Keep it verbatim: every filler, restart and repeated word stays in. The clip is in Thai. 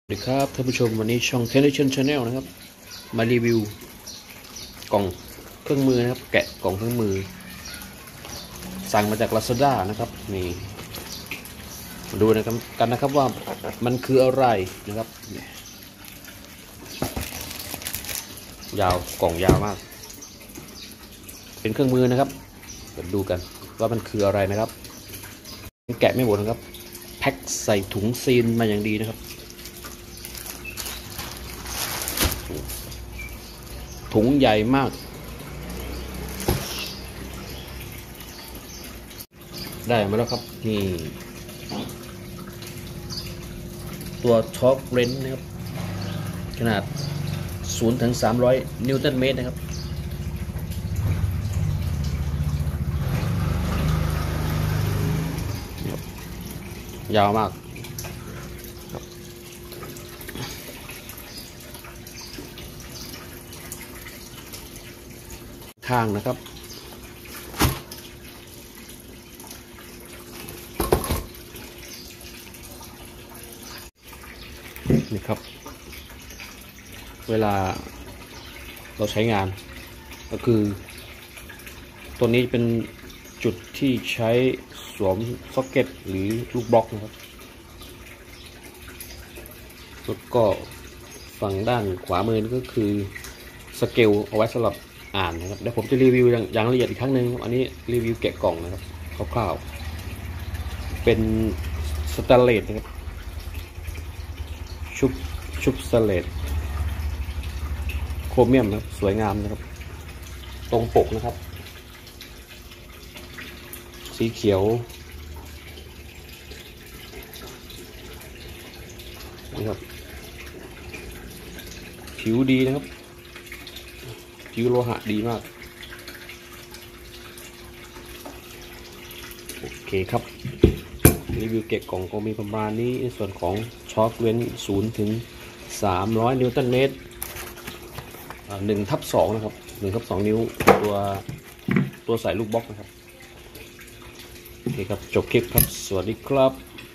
สวัสดีครับท่านผู้ชมวันนี้ช่อง Tension Channel นะครับมารีวิวกล่องเครื่องมือนะครับแกะกล่องเครื่องมือสั่งมาจาก Lazada นะครับนี่มาดูนะครับกันนะครับว่ามันคืออะไรนะครับยาวกล่องยาวมากเป็นเครื่องมือนะครับมาดูกันว่ามันคืออะไรนะครับแกะไม่หมดนะครับแพ็คใส่ถุงซีนมาอย่างดีนะครับถุงใหญ่มากได้มาแล้วครับนี่ตัวท็อร์กเรนจ์นะครับขนาดศูนย์ถึงสามร้อยนิวตันเมตรนะครับยาวมากข้างนะครับนี่ครับเวลาเราใช้งานก็คือตัวนี้เป็นจุดที่ใช้สวมซ็อกเก็ตหรือลูกบล็อกนะครับแล้วก็ฝั่งด้านขวามือก็คือสเกลเอาไว้สำหรับอ่านนะครับเดี๋ยวผมจะรีวิวอย่างละเอียดอีกครั้งหนึ่งอันนี้รีวิวแกะกล่องนะครับคร่าวๆเป็นสแตนเลสนะครับชุบชุบสแตนเลสโครเมียมนะครับสวยงามนะครับตรงปกนะครับสีเขียวนะครับผิวดีนะครับผิวโลหะดีมากโอเคครับรีวิวเก็บกล่องก็มีประมาณนี้ในส่วนของช็อคเว้นศูนย์ถึงสามร้อยนิวตันเมตรหนึ่งทับสองนะครับหนึ่งทับสองนิ้วตัวตัวใส่ลูกบล็อกนะครับโอเคครับจบคลิปครับสวัสดีครับ